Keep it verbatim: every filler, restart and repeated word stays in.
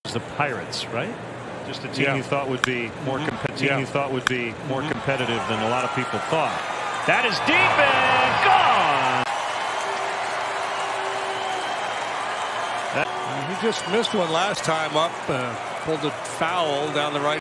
The Pirates, right? Just a team yeah. you thought would be more mm-hmm. comp team yeah. you thought would be more mm-hmm. competitive than a lot of people thought. That is deep and gone. That, he just missed one last time up, uh, pulled a foul down the right.